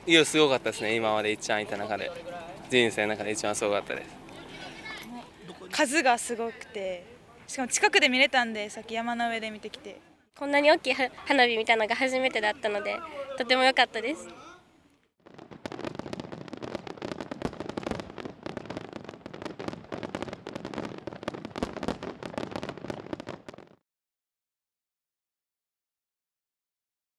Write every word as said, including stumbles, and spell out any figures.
いや、すごかったですね、今まで一番いた中で、人生の中で一番すごかったです。 数がすごくて、しかも近くで見れたんで、さっき山の上で見てきて、 こんなに大きい花火見たのが初めてだったので、とても良かったです。